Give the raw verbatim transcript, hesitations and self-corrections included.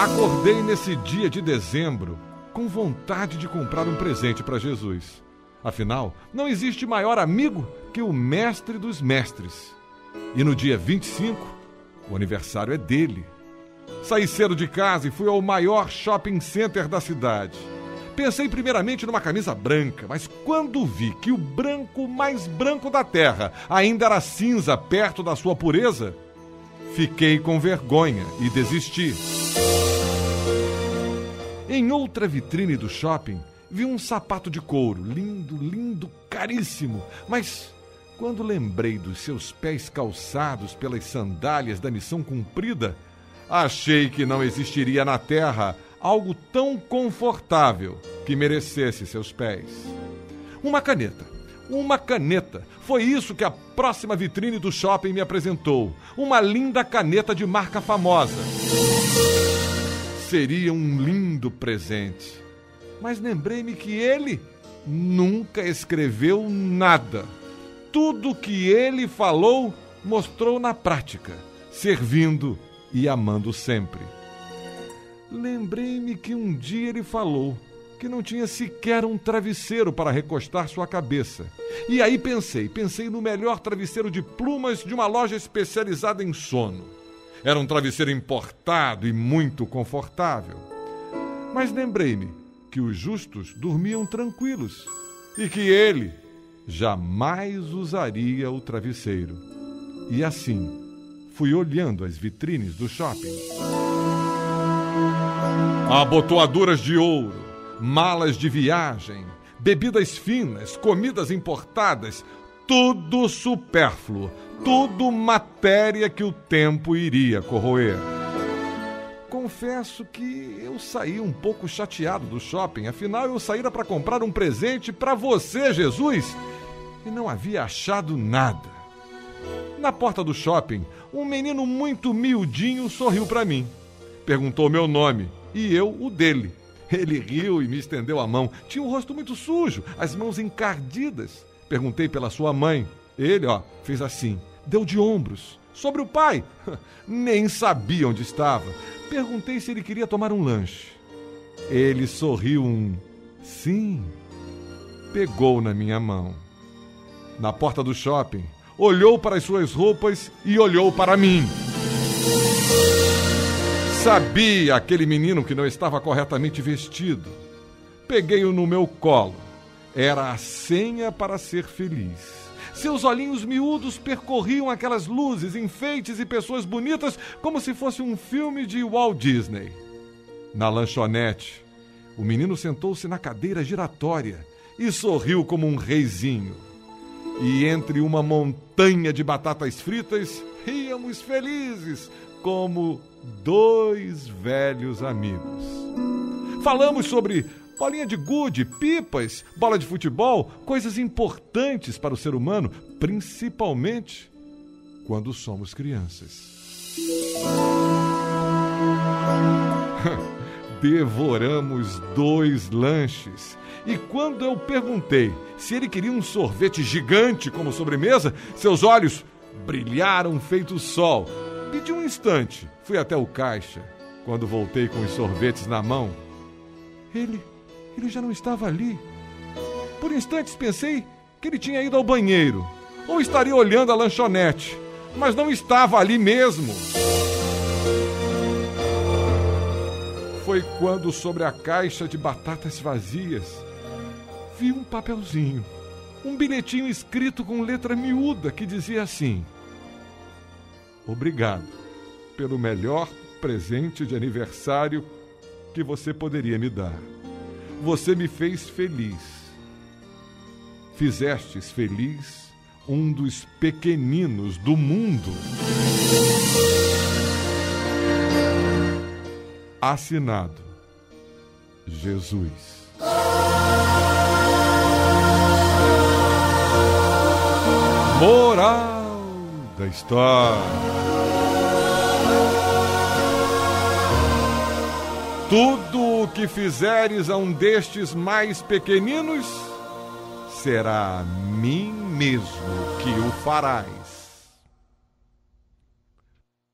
Acordei nesse dia de dezembro com vontade de comprar um presente para Jesus. Afinal, não existe maior amigo que o mestre dos mestres. E no dia vinte e cinco, o aniversário é dele. Saí cedo de casa e fui ao maior shopping center da cidade. Pensei primeiramente numa camisa branca, mas quando vi que o branco mais branco da terra ainda era cinza perto da sua pureza, fiquei com vergonha e desisti. Em outra vitrine do shopping, vi um sapato de couro, lindo, lindo, caríssimo, mas quando lembrei dos seus pés calçados pelas sandálias da missão cumprida, achei que não existiria na terra algo tão confortável que merecesse seus pés. Uma caneta. Uma caneta. Foi isso que a próxima vitrine do shopping me apresentou. Uma linda caneta de marca famosa. Seria um lindo presente. Mas lembrei-me que ele nunca escreveu nada. Tudo que ele falou mostrou na prática, servindo e amando sempre. Lembrei-me que um dia ele falou que não tinha sequer um travesseiro para recostar sua cabeça. E aí pensei, pensei no melhor travesseiro de plumas de uma loja especializada em sono. Era um travesseiro importado e muito confortável. Mas lembrei-me que os justos dormiam tranquilos e que ele jamais usaria o travesseiro. E assim, fui olhando as vitrines do shopping. Abotoaduras de ouro, malas de viagem, bebidas finas, comidas importadas, tudo supérfluo, tudo matéria que o tempo iria corroer. Confesso que eu saí um pouco chateado do shopping, afinal eu saíra para comprar um presente para você, Jesus, e não havia achado nada. Na porta do shopping, um menino muito miudinho sorriu para mim. Perguntou meu nome e eu o dele. Ele riu e me estendeu a mão. Tinha o rosto muito sujo, as mãos encardidas. Perguntei pela sua mãe. Ele, ó, fez assim, deu de ombros. Sobre o pai, nem sabia onde estava. Perguntei se ele queria tomar um lanche. Ele sorriu um sim. Pegou na minha mão. Na porta do shopping, olhou para as suas roupas e olhou para mim. Sabia aquele menino que não estava corretamente vestido. Peguei-o no meu colo. Era a senha para ser feliz. Seus olhinhos miúdos percorriam aquelas luzes, enfeites e pessoas bonitas como se fosse um filme de Walt Disney. Na lanchonete, o menino sentou-se na cadeira giratória e sorriu como um reizinho. E entre uma montanha de batatas fritas, ríamos felizes como dois velhos amigos. Falamos sobre bolinha de gude, pipas, bola de futebol, coisas importantes para o ser humano, principalmente quando somos crianças. Devoramos dois lanches. E quando eu perguntei se ele queria um sorvete gigante como sobremesa, seus olhos brilharam feito sol. Pedi um instante, fui até o caixa. Quando voltei com os sorvetes na mão, ele... Ele já não estava ali. Por instantes pensei que ele tinha ido ao banheiro ou estaria olhando a lanchonete, mas não estava ali mesmo. Foi quando, sobre a caixa de batatas vazias, vi um papelzinho, um bilhetinho escrito com letra miúda que dizia assim: obrigado pelo melhor presente de aniversário que você poderia me dar. Você me fez feliz. Fizestes feliz um dos pequeninos do mundo. Assinado Jesus. Moral da história. Tudo o que fizeres a um destes mais pequeninos, será a mim mesmo que o farás.